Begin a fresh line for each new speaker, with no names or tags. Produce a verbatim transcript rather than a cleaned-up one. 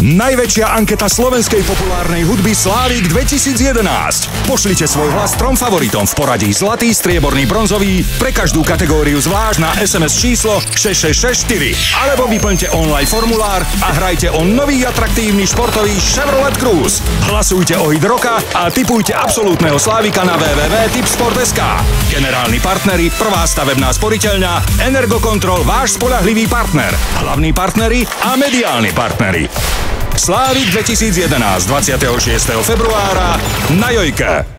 Najväčšia anketa slovenskej populárnej hudby Slávik dvetisícjedenásť. Pošlite svoj hlas trom favoritom v poradí zlatý, strieborný, bronzový pre každú kategóriu zvlášť na es em es číslo šesť šesť šesť štyri. Alebo vyplňte online formulár a hrajte o nový atraktívny športový Chevrolet Cruze. Hlasujte o hit roka a tipujte absolútneho Slávika na w w w bodka tipsport bodka es ká. Generálni partneri, prvá stavebná sporiteľňa, Energokontrol, váš spoľahlivý partner, hlavní partneri a mediálni partneri. Slávik dvetisícjedenásť dvadsiateho šiesteho februára na Jojke.